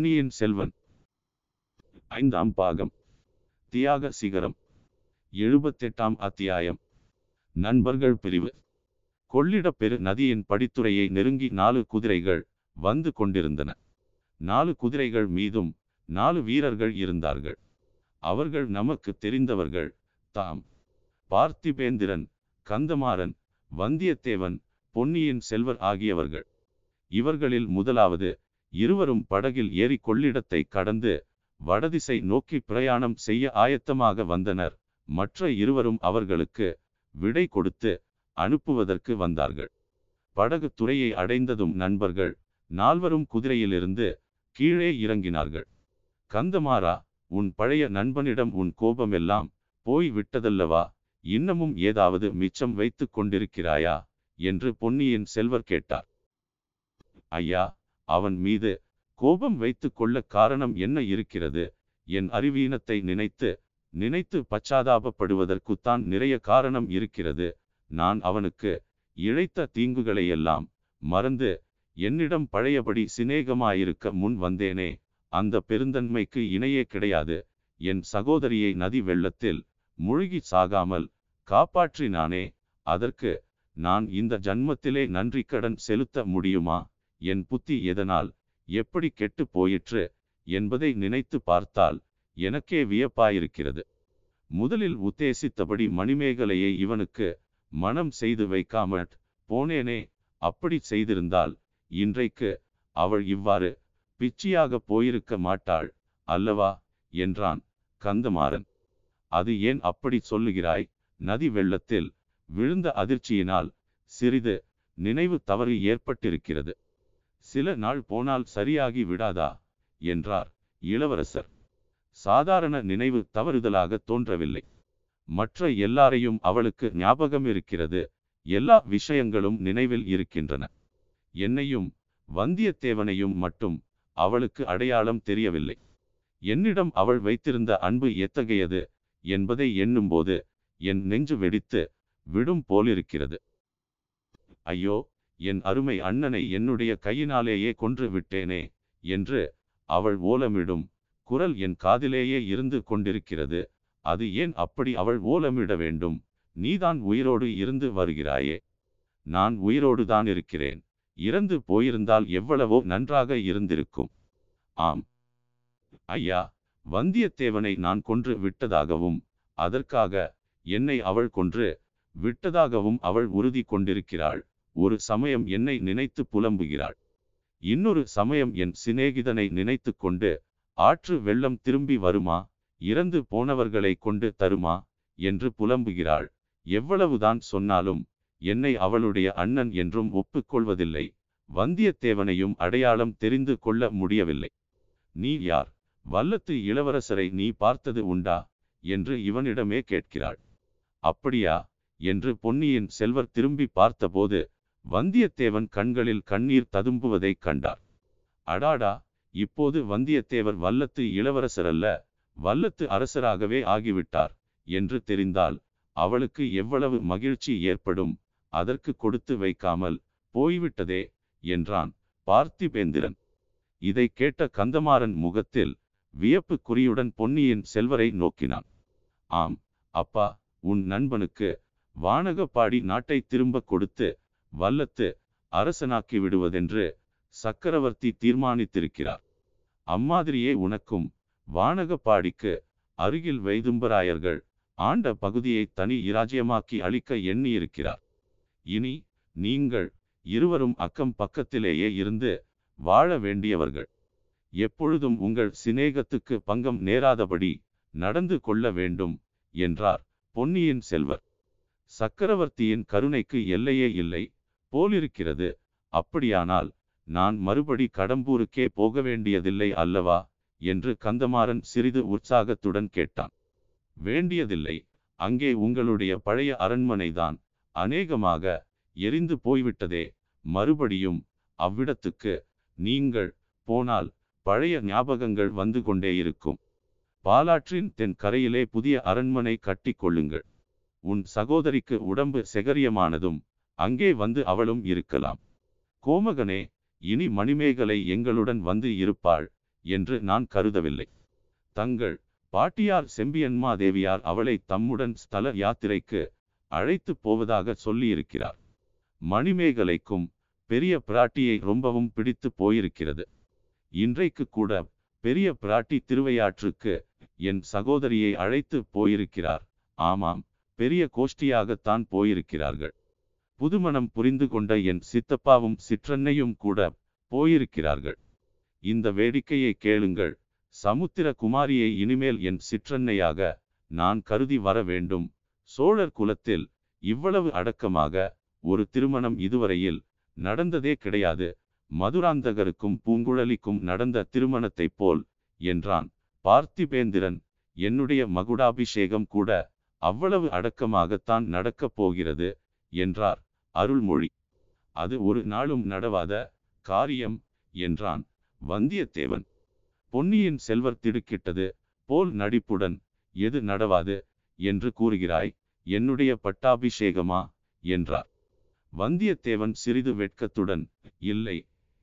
பொன்னியின் செல்வன் 5ஆம் பாகம் தியாக சிகரம் 78ஆம் அத்தியாயம் நண்பர்கள் பிரிவு. கொள்ளிடப்பெரு நதியின் படித்துறையை நெருங்கி 4 குதிரைகள் வந்து கொண்டிருந்தன. 4 குதிரைகள் மீதும் 4 வீரர்கள் இருந்தார்கள். அவர்கள் நமக்கு தெரிந்தவர்கள் தாம். பார்த்திபேந்திரன், கந்தமாறன், வந்தியத்தேவன், பொன்னியின் செல்வர் ஆகியவர்கள். இவர்களில் முதலாவது இருவரும் படகில் ஏறி கொள்ளிடத்தை கடந்து வடதிசை நோக்கி பிரயாணம் செய்ய ஆயத்தமாக வந்தனர். மற்ற இருவரும் அவர்களுக்கு விடை கொடுத்து அனுப்புவதற்கு வந்தார்கள். படகு துறையை அடைந்ததும் நண்பர்கள் 4வரும் குதிரையிலிருந்து கீழே இறங்கினார்கள். கந்தமாறா, உன் பழைய நண்பனிடம் உன் கோபமெல்லாம் போய் விட்டதல்லவா? இன்னமும் ஏதாவது மிச்சம் வைத்து கொண்டிருக்கிறாயா என்று பொன்னியின் செல்வர் கேட்டார். ஐயா, அவன் மீது கோபம் வைத்து கொள்ள காரணம் என்ன இருக்கிறது? என் அறிவீனத்தை நினைத்து பச்சாதாபப்படுவதற்குத்தான் நிறைய காரணம் இருக்கிறது. நான் அவனுக்கு இழைத்த தீங்குகளையெல்லாம் மறந்து என்னிடம் பழையபடி சிநேகமாயிருக்க முன் வந்தேனே, அந்த பெருந்தன்மைக்கு இணையே கிடையாது. என் சகோதரியை நதி வெள்ளத்தில் முழுகி சாகாமல் காப்பாற்றினானே, அதற்கு நான் இந்த ஜன்மத்திலே நன்றி கடன் செலுத்த முடியுமா? என் புத்தி எதனால் எப்படி கெட்டு போயிற்று என்பதை நினைத்து பார்த்தால் எனக்கே வியப்பாயிருக்கிறது. முதலில் உத்தேசித்தபடி மணிமேகலையை இவனுக்கு மனம் செய்து வைக்காமற் போனேனே. அப்படி செய்திருந்தால் இன்றைக்கு அவள் இவ்வாறு பிச்சியாக போயிருக்க மாட்டாள் அல்லவா என்றான் கந்தமாறன். அது ஏன் அப்படி சொல்லுகிறாய்? நதி வெள்ளத்தில் விழுந்த அதிர்ச்சியினால் சிறிது நினைவு தவறு ஏற்பட்டிருக்கிறது. சில நாள் போனால் சரியாகி விடாதா என்றார் இளவரசர். சாதாரண நினைவு தவறுதலாக தோன்றவில்லை. மற்ற எல்லாரையும் அவளுக்கு ஞாபகம் இருக்கிறது. எல்லா விஷயங்களும் நினைவில் இருக்கின்றன. என்னையும் வந்தியத்தேவனையும் மட்டும் அவளுக்கு அடையாளம் தெரியவில்லை. என்னிடம் அவள் வைத்திருந்த அன்பு எத்தகையது என்பதை எண்ணும்போது என் நெஞ்சு வெடித்து விடும் போலிருக்கிறது. ஐயோ, என் அருமை அண்ணனை என்னுடைய கையினாலேயே கொன்று விட்டேனே என்று அவள் ஓலமிடும் குரல் என் காதிலேயே இருந்து கொண்டிருக்கிறது. அது ஏன் அப்படி அவள் ஓலமிட வேண்டும்? நீதான் உயிரோடு இருந்து வருகிறாயே. நான் உயிரோடு தான் இருக்கிறேன். இறந்து போயிருந்தால் எவ்வளவோ நன்றாக இருந்திருக்கும். ஆம் ஐயா, வந்தியத்தேவனை நான் கொன்று விட்டதாகவும் அதற்காக என்னை அவள் கொன்று விட்டதாகவும் அவள் உறுதி கொண்டிருக்கிறாள். ஒரு சமயம் என்னை நினைத்து புலம்புகிறாள். இன்னொரு சமயம் என் சிநேகிதனை நினைத்து கொண்டு ஆற்று வெள்ளம் திரும்பி வருமா, இறந்து போனவர்களை கொண்டு தருமா என்று புலம்புகிறாள். எவ்வளவுதான் சொன்னாலும் என்னை அவளுடைய அண்ணன் என்றும் ஒப்புக்கொள்வதில்லை. வந்தியத்தேவனையும் அடையாளம் தெரிந்து கொள்ள முடியவில்லை. நீ யார்? வல்லத்து இளவரசரை நீ பார்த்தது உண்டா என்று இவனிடமே கேட்கிறாள். அப்படியா என்று பொன்னியின் செல்வர் திரும்பி பார்த்தபோது வந்தியத்தேவன் கண்களில் கண்ணீர் ததும்புவதைக் கண்டார். அடாடா, இப்போது வந்தியத்தேவர் வல்லத்து இளவரசர் அல்ல, வல்லத்து அரசராகவே ஆகிவிட்டார் என்று தெரிந்தால் அவளுக்கு எவ்வளவு மகிழ்ச்சி ஏற்படும். அதற்கு கொடுத்து வைக்காமல் போய்விட்டதே என்றான் பார்த்திபேந்திரன். இதை கேட்ட கந்தமாறன் முகத்தில் வியப்பு குறியுடன் பொன்னியின் செல்வரை நோக்கினான். ஆம் அப்பா, உன் நண்பனுக்கு வானகப்பாடி நாட்டை திரும்ப கொடுத்து வல்லத்து அரசனாக்கி விடுவதென்று சக்கரவர்த்தி தீர்மானித்திருக்கிறார். அம்மாதிரியே உனக்கும் வானகப்பாடிக்கு அருகில் வைதும்பராயர்கள் ஆண்ட பகுதியை தனி இராஜ்யமாக்கி அளிக்க எண்ணியிருக்கிறார். இனி நீங்கள் இருவரும் அக்கம் பக்கத்திலேயே இருந்து வாழ வேண்டியவர்கள். எப்பொழுதும் உங்கள் சிநேகத்துக்கு பங்கம் நேராதபடி நடந்து கொள்ள வேண்டும் என்றார் பொன்னியின் செல்வர். சக்கரவர்த்தியின் கருணைக்கு எல்லையே இல்லை போலிருக்கிறது. அப்படியானால் நான் மறுபடி கடம்பூருக்கே போக வேண்டியதில்லை அல்லவா என்று கந்தமாறன் சிறிது உற்சாகத்துடன் கேட்டான். வேண்டியதில்லை. அங்கே உங்களுடைய பழைய அரண்மனைதான் அநேகமாக எரிந்து போய்விட்டதே. மறுபடியும் அவ்விடத்துக்கு நீங்கள் போனால் பழைய ஞாபகங்கள் வந்து கொண்டே இருக்கும். பாலாற்றின் தென் கரையிலே புதிய அரண்மனை கட்டி கொள்ளுங்கள். உன் சகோதரிக்கு உடம்பு செகரியமானதும் அங்கே வந்து அவளும் இருக்கலாம். கோமகனே, இனி மணிமேகலை எங்களுடன் வந்து இருப்பாள் என்று நான் கருதவில்லை. தங்கள் பாட்டியார் செம்பியன்மாதேவியார் அவளை தம்முடன் ஸ்தல யாத்திரைக்கு அழைத்து போவதாக சொல்லியிருக்கிறார். மணிமேகலைக்கும் பெரிய பிராட்டியை ரொம்பவும் பிடித்து போயிருக்கிறது. இன்றைக்கு கூட பெரிய பிராட்டி திருவையாற்றுக்கு என் சகோதரியை அழைத்து போயிருக்கிறார். ஆமாம், பெரிய கோஷ்டியாகத்தான் போயிருக்கிறார்கள். புதுமணம் புரிந்து கொண்ட என் சித்தப்பாவும் சிற்றன்னையும் கூட போயிருக்கிறார்கள். இந்த வேடிக்கையை கேளுங்கள். சமுத்திர குமாரியை இனிமேல் என் சிற்றன்னையாக நான் கருதி வர வேண்டும். சோழர் குலத்தில் இவ்வளவு அடக்கமாக ஒரு திருமணம் இதுவரையில் நடந்ததே கிடையாது. மதுராந்தகருக்கும் பூங்குழலிக்கும் நடந்த திருமணத்தைப் போல் என்றான் பார்த்திபேந்திரன். என்னுடைய மகுடாபிஷேகம் கூட அவ்வளவு அடக்கமாகத்தான் நடக்கப் போகிறது என்றார் அருள்மொழி. அது ஒரு நாளும் நடவாத காரியம் என்றான் வந்தியத்தேவன். பொன்னியின் செல்வர் திடுக்கிட்டது போல் நடிப்புடன், எது நடவாது என்று கூறுகிறாய்? என்னுடைய பட்டாபிஷேகமா என்றார். வந்தியத்தேவன் சிறிது வெட்கத்துடன், இல்லை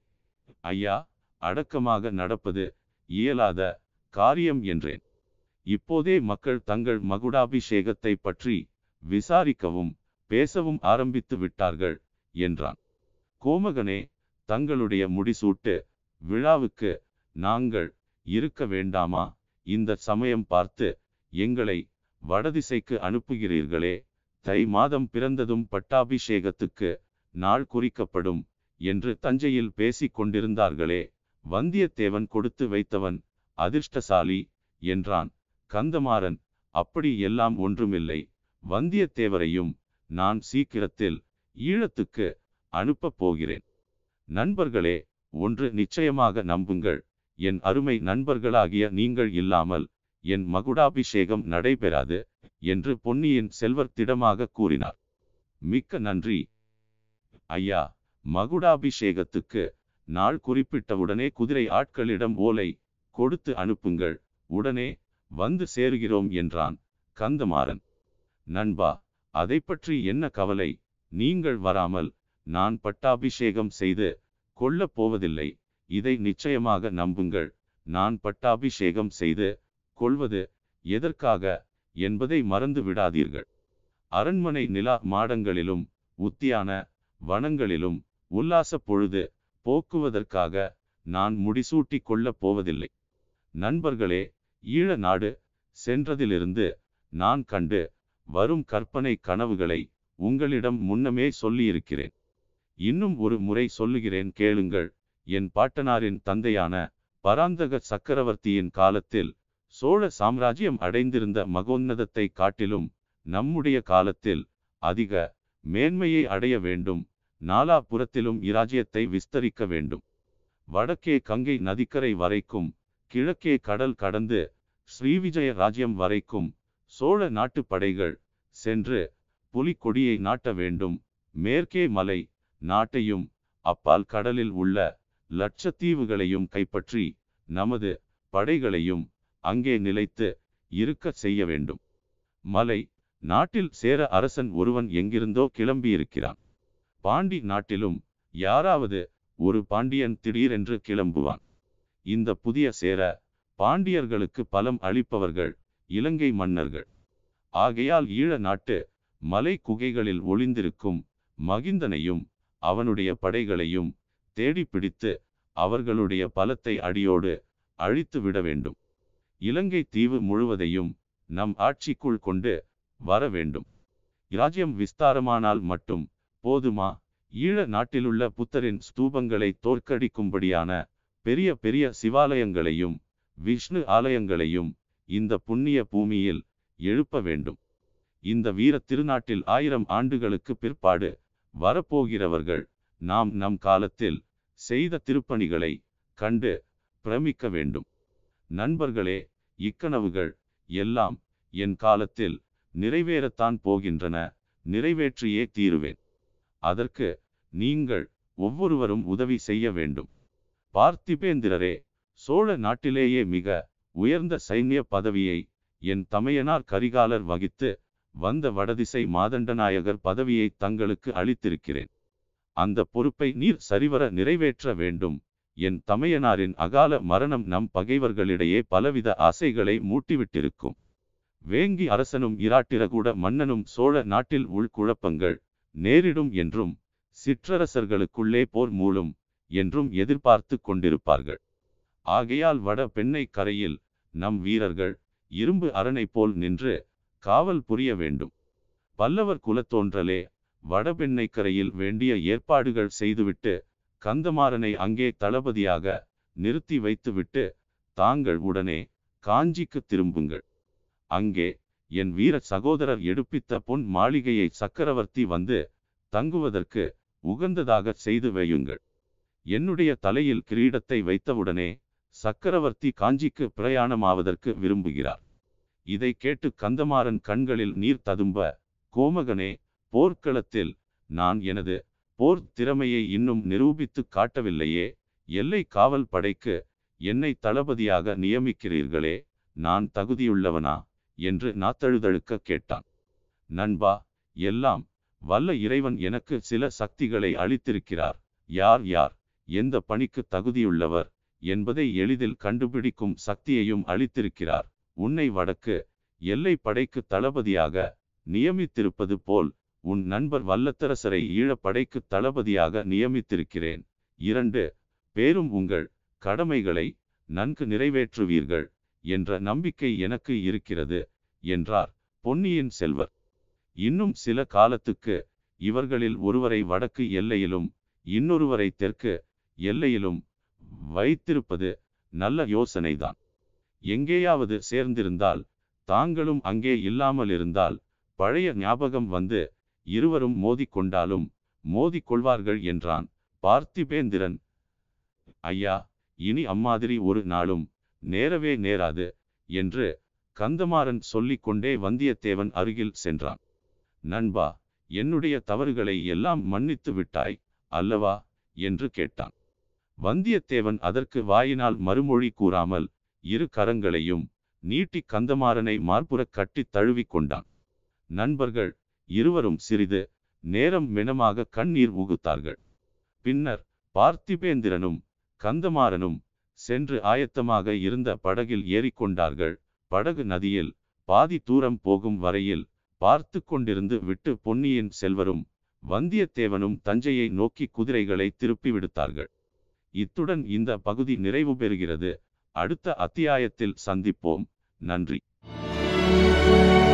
ஐயா, அடக்கமாக நடப்பது இயலாத காரியம் என்றேன். இப்போதே மக்கள் தங்கள் மகுடாபிஷேகத்தை பற்றி விசாரிக்கவும் பேசவும் ஆரம்பித்து விட்டார்கள் என்றான். கோமகனே, தங்களுடைய முடிசூட்டு விழாவுக்கு நாங்கள் இருக்க வேண்டாமா? இந்த சமயம் பார்த்து எங்களை வடதிசைக்கு அனுப்புகிறீர்களே. தை மாதம் பிறந்ததும் பட்டாபிஷேகத்துக்கு நாள் குறிக்கப்படும் என்று தஞ்சையில் பேசிக் கொண்டிருந்தார்களே. வந்தியத்தேவன் கொடுத்து வைத்தவன் அதிர்ஷ்டசாலி என்றான் கந்தமாறன். அப்படி எல்லாம் ஒன்றுமில்லை. வந்தியத்தேவரையும் நான் சீக்கிரத்தில் ஈழத்துக்கு அனுப்பப் போகிறேன். நண்பர்களே, ஒன்று நிச்சயமாக நம்புங்கள். என் அருமை நண்பர்களாகிய நீங்கள் இல்லாமல் என் மகுடாபிஷேகம் நடைபெறாது என்று பொன்னியின் செல்வர் திடமாக கூறினார். மிக்க நன்றி ஐயா. மகுடாபிஷேகத்துக்கு நாள் குறிப்பிட்டவுடனே குதிரை ஆட்களிடம் ஓலை கொடுத்து அனுப்புங்கள். உடனே வந்து சேருகிறோம் என்றான் கந்தமாறன். நண்பா, அதை பற்றி என்ன கவலை? நீங்கள் வராமல் நான் பட்டாபிஷேகம் செய்து கொள்ளப் போவதில்லை. இதை நிச்சயமாக நம்புங்கள். நான் பட்டாபிஷேகம் செய்து கொள்வது எதற்காக என்பதை மறந்து விடாதீர்கள். அரண்மனை நிலா மாடங்களிலும் உத்தியான வனங்களிலும் உல்லாச பொழுது போக்குவதற்காக நான் முடிசூட்டி கொள்ளப் போவதில்லை. நண்பர்களே, ஈழ நாடு சென்றதிலிருந்து நான் கண்டு வரும் கற்பனை கனவுகளை உங்களிடம் முன்னமே சொல்லியிருக்கிறேன். இன்னும் ஒரு முறை சொல்லுகிறேன், கேளுங்கள். என் பாட்டனாரின் தந்தையான பராந்தக சக்கரவர்த்தியின் காலத்தில் சோழ சாம்ராஜ்யம் அடைந்திருந்த மகோன்னதத்தை காட்டிலும் நம்முடைய காலத்தில் அதிக மேன்மையை அடைய வேண்டும். நாலாபுரத்திலும் இராஜ்யத்தை விஸ்தரிக்க வேண்டும். வடக்கே கங்கை நதிக்கரை வரைக்கும், கிழக்கே கடல் கடந்து ஸ்ரீவிஜய ராஜ்யம் வரைக்கும் சோழ நாட்டு படைகள் சென்று புலிக்கொடியை நாட்ட வேண்டும். மேற்கே மலை நாட்டையும் அப்பால் கடலில் உள்ள லட்சத்தீவுகளையும் கைப்பற்றி நமது படைகளையும் அங்கே நிலைத்து இருக்க செய்ய வேண்டும். மலை நாட்டில் சேர அரசன் ஒருவன் எங்கிருந்தோ கிளம்பியிருக்கிறான். பாண்டி நாட்டிலும் யாராவது ஒரு பாண்டியன் திடீரென்று கிளம்புவான். இந்த புதிய சேர பாண்டியர்களுக்கு பலம் அளிப்பவர்கள் இலங்கை மன்னர்கள். ஆகையால் ஈழ நாட்டு மலை குகைகளில் ஒளிந்திருக்கும் மகிந்தனையும் அவனுடைய படைகளையும் தேடி பிடித்து அவர்களுடைய பலத்தை அடியோடு அழித்து விட வேண்டும். இலங்கை தீவு முழுவதையும் நம் ஆட்சிக்குள் கொண்டு வர வேண்டும். இராஜ்யம் விஸ்தாரமானால் மட்டும் போதுமா? ஈழ நாட்டிலுள்ள புத்தரின் ஸ்தூபங்களை தோற்கடிக்கும்படியான பெரிய பெரிய சிவாலயங்களையும் விஷ்ணு ஆலயங்களையும் இந்த புண்ணிய பூமியில் எழுப்ப வேண்டும். இந்த வீர திருநாட்டில் 1000 ஆண்டுகளுக்கு பிற்பாடு வரப்போகிறவர்கள் நாம் நம் காலத்தில் செய்த திருப்பணிகளை கண்டு பிரமிக்க வேண்டும். நண்பர்களே, இக்கனவுகள் எல்லாம் என் காலத்தில் நிறைவேறத்தான் போகின்றன. நிறைவேற்றியே தீருவேன். அதற்கு நீங்கள் ஒவ்வொருவரும் உதவி செய்ய வேண்டும். பார்த்திபேந்திரரே, சோழ நாட்டிலேயே மிக உயர்ந்த சைன்ய பதவியை என் தமையனார் கரிகாலர் வகித்து வந்த வடதிசை மாதண்டநாயகர் பதவியை தங்களுக்கு அளித்திருக்கிறேன். அந்த பொறுப்பை நீர் சரிவர நிறைவேற்ற வேண்டும் என் தமையனாரின் அகால மரணம் நம் பகைவர்களிடையே பலவித ஆசைகளை மூட்டிவிட்டிருக்கும். வேங்கி அரசனும் இராட்டிரகூட மன்னனும் சோழ நாட்டில் உள்குழப்பங்கள் நேரிடும் என்றும் சிற்றரசர்களுக்குள்ளே போர் மூளும் என்றும் எதிர்பார்த்து கொண்டிருப்பார்கள். ஆகையால் வட பெண்ணை கரையில் நம் வீரர்கள் இரும்பு அரணை போல் நின்று காவல் புரிய வேண்டும். பல்லவர் குலத்தோன்றலே வடபெண்ணை கரையில் வேண்டிய ஏற்பாடுகள் செய்துவிட்டு கந்தமாறனை அங்கே தளபதியாக நிறுத்தி வைத்துவிட்டு தாங்கள் உடனே காஞ்சிக்கு திரும்புங்கள். அங்கே என் வீர சகோதரர் எடுப்பித்த பொன் மாளிகையை சக்கரவர்த்தி வந்து தங்குவதற்கு உகந்ததாக செய்து வையுங்கள். என்னுடைய தலையில் கிரீடத்தை வைத்தவுடனே சக்கரவர்த்தி காஞ்சிக்கு பிரயாணமாவதற்கு விரும்புகிறார். இதை கேட்டு கந்தமாறன் கண்களில் நீர் ததும்ப, கோமகனே, போர்க்களத்தில் நான் எனது போர் திறமையை இன்னும் நிரூபித்து காட்டவில்லையே, எல்லை காவல் படைக்கு என்னை தளபதியாக நியமிக்கிறீர்களே, நான் தகுதியுள்ளவனா என்று நாத்தழுதழுக்க கேட்டான். நண்பா, எல்லாம் வல்ல இறைவன் எனக்கு சில சக்திகளை அளித்திருக்கிறார். யார் யார் எந்த பணிக்கு தகுதியுள்ளவர் என்பதை எளிதில் கண்டுபிடிக்கும் சக்தியையும் அளித்திருக்கிறார். உன்னை வடக்கு எல்லை படைக்கு தளபதியாக நியமித்திருப்பது போல் உன் நண்பர் வல்லத்தரசரை ஈழப்படைக்கு தளபதியாக நியமித்திருக்கிறேன். 2 பேரும் உங்கள் கடமைகளை நன்கு நிறைவேற்றுவீர்கள் என்ற நம்பிக்கை எனக்கு இருக்கிறது என்றார் பொன்னியின் செல்வர். இன்னும் சில காலத்துக்கு இவர்களில் ஒருவரை வடக்கு எல்லையிலும் இன்னொருவரை தெற்கு எல்லையிலும் வைத்திருப்பது நல்ல யோசனைதான். எங்கேயாவது சேர்ந்திருந்தால், தாங்களும் அங்கே இல்லாமல் இருந்தால், பழைய ஞாபகம் வந்து இருவரும் மோதிக்கொண்டாலும் மோதிக்கொள்வார்கள் என்றான் பார்த்திபேந்திரன். ஐயா, இனி அம்மாதிரி ஒரு நாளும் நேரவே நேராது என்று கந்தமாறன் சொல்லிக்கொண்டே வந்தியத்தேவன் அருகில் சென்றான். நண்பா, என்னுடைய தவறுகளை எல்லாம் மன்னித்து விட்டாய் அல்லவா என்று கேட்டான். வந்தியத்தேவன் அதற்கு வாயினால் மறுமொழி கூறாமல் 2 கரங்களையும் நீட்டி கந்தமாறனை மார்புறக் கட்டி தழுவிக் கொண்டான். நண்பர்கள் இருவரும் சிறிது நேரம் மெனமாக கண்ணீர் உகுத்தார்கள். பின்னர் பார்த்திபேந்திரனும் கந்தமாறனும் சென்று ஆயத்தமாக இருந்த படகில் ஏறிக்கொண்டார்கள். படகு நதியில் பாதி தூரம் போகும் வரையில் பார்த்து கொண்டிருந்து விட்டு பொன்னியின் செல்வரும் வந்தியத்தேவனும் தஞ்சையை நோக்கி குதிரைகளை திருப்பி விடுத்தார்கள். இத்துடன் இந்த பகுதி நிறைவு பெறுகிறது. அடுத்த அத்தியாயத்தில் சந்திப்போம். நன்றி.